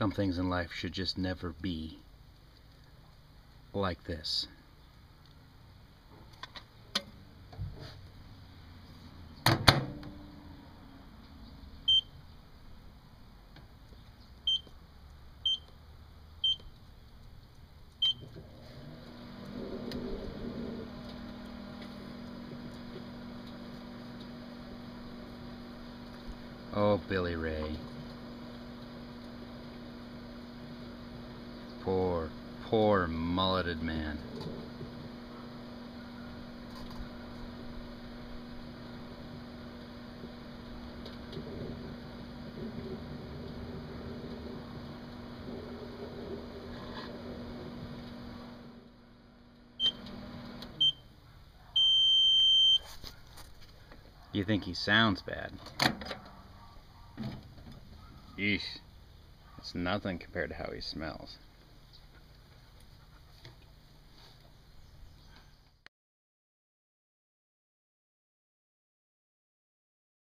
Some things in life should just never be like this. Oh, Billy Ray. Poor, poor mulleted man. You think he sounds bad? Yeesh. It's nothing compared to how he smells.